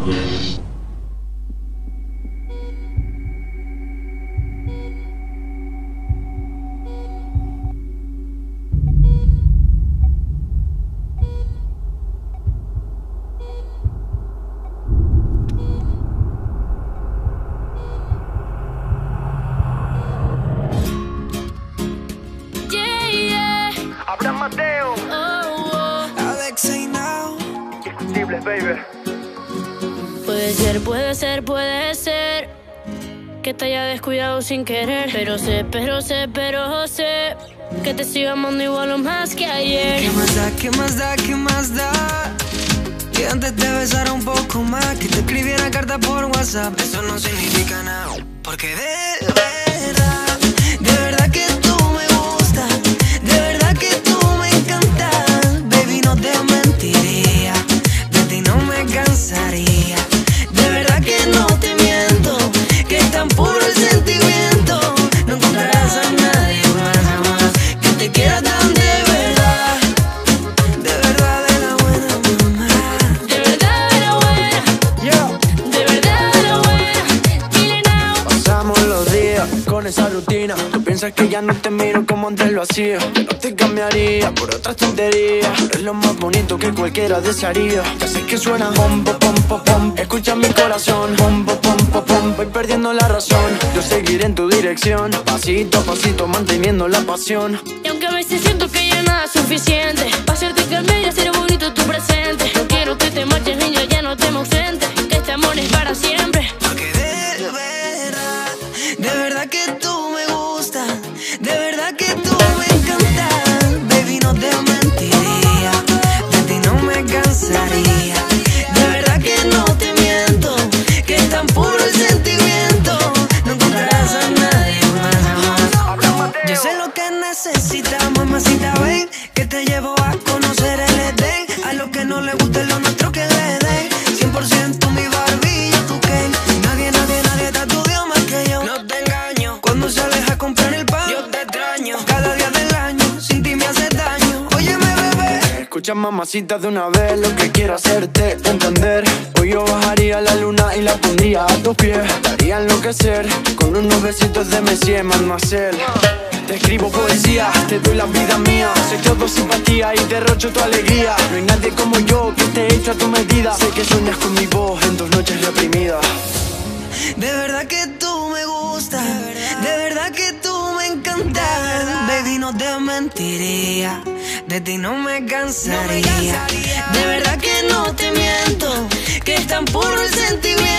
Abraham Mateo, Alex Ainao, Indiscutibles, baby. Puede ser que te haya descuidado sin querer. Pero sé que te sigo amando igual o más que ayer. ¿qué más da, qué más da, qué más da? Que antes te besara un poco más, que te escribiera carta por WhatsApp. Eso no significa nada, porque de verdad que tú me gustas, de verdad que tú me encantas. Baby, no te mentiría, de ti no me cansaría. De verdad que no te miento, que es tan puro el sentimiento. No encontrarás a nadie más que te quiera tan de verdad. De verdad de la buena, mamá. De verdad de la buena, de verdad de la buena. Dile now. Pasamos los días con esa rutina. Tú piensas que ya no te miro como antes lo hacía, que no te cambiaría por otras tonterías. Es lo más bonito que cualquiera desearía. Ya sé que suena pom, pom, pom, pom, pom. Escucha mi corazón, pom, pom, pom, pom, pom. Voy perdiendo la razón, yo seguiré en tu dirección, pasito a pasito manteniendo la pasión. Y aunque a veces siento que ya nada es suficiente para hacerte cambiar y hacer bonito tu presente, no quiero que te marches, niña, ya no te me ausentes, que este amor es para siempre. Porque de verdad que tú me gustas, de verdad que tú me encantas. Baby, no te mentiría, de ti no me cansaría. De verdad que no te miento, que es tan puro el sentimiento. No encontrarás a nadie más. Yo sé lo que necesitas, mamacita, ven, que te llevo a conocer el Edén. A los que no les guste lo nuestro que le den 100% mi Barbie, yo tu Ken. Nadie te estudió más que yo. No te engaño, cuando sales a comprar el pan, yo te extraño. Cada día del año, sin ti me hace daño. Óyeme, bebé. Escucha, mamacita, de una vez lo que quiero hacerte entender. Hoy yo bajaría la luna y la pondría a tus pies. Te haría enloquecer con unos besitos de Messi en Mademoiselle. Te escribo poesía, te doy la vida mía. Soy todo simpatía y derrocho tu alegría. No hay nadie como yo que esté hecho a tu medida. Sé que sueñas con mi voz en tus noches reprimidas. De verdad que tú me gustas, de verdad que tú me encantas. Baby, no te mentiría, de ti no me cansaría. De verdad que no te miento, que es tan puro el sentimiento.